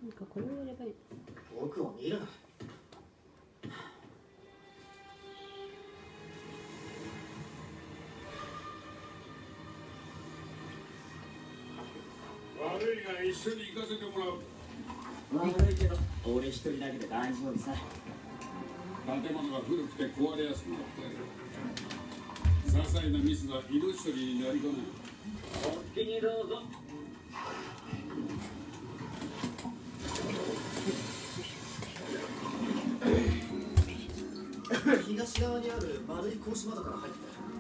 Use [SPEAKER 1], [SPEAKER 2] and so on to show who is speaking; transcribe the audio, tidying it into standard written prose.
[SPEAKER 1] なんかこれはやばい。
[SPEAKER 2] 僕を見るな。
[SPEAKER 3] 悪いが一緒に行かせてもらう。
[SPEAKER 2] 悪いけど俺一人だけで大丈夫さ。
[SPEAKER 3] 建物が古くて壊れやすくなっている。些細なミスが命取りになりかねない。
[SPEAKER 2] お好きにどうぞ。東側にある丸い格子窓から入って